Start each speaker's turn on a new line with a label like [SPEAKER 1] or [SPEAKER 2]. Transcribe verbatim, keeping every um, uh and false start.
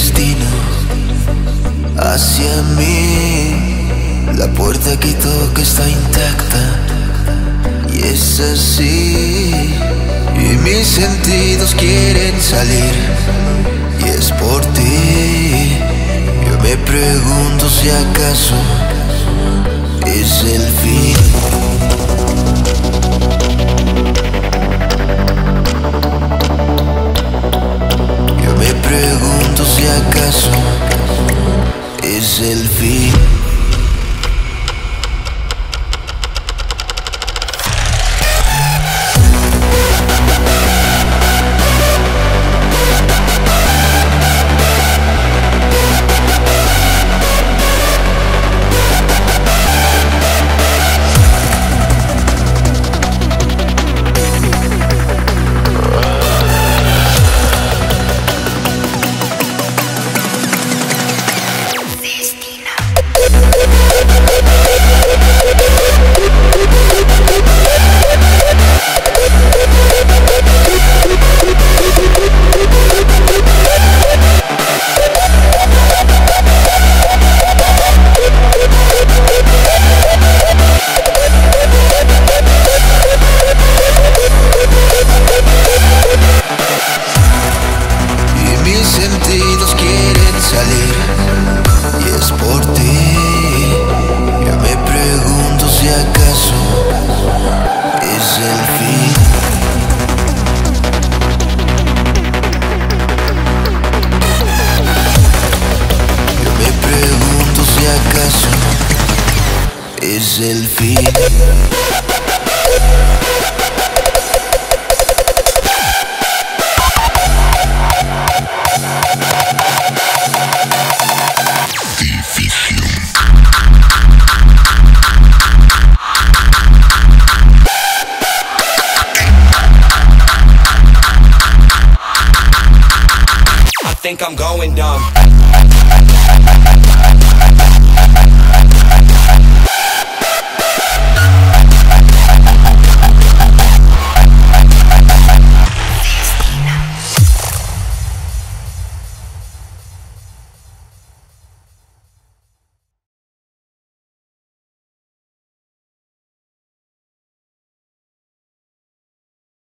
[SPEAKER 1] destino hacia mí. La puerta que toca está intacta y es así. Y mis sentidos quieren salir y es por ti. Yo me pregunto si acaso es el fin. Yo me pregunto si acaso es el fin. Sentidos quieren salir y es por ti. Yo me pregunto si acaso es el fin. Yo me pregunto si acaso es el fin.
[SPEAKER 2] I think I'm going dumb.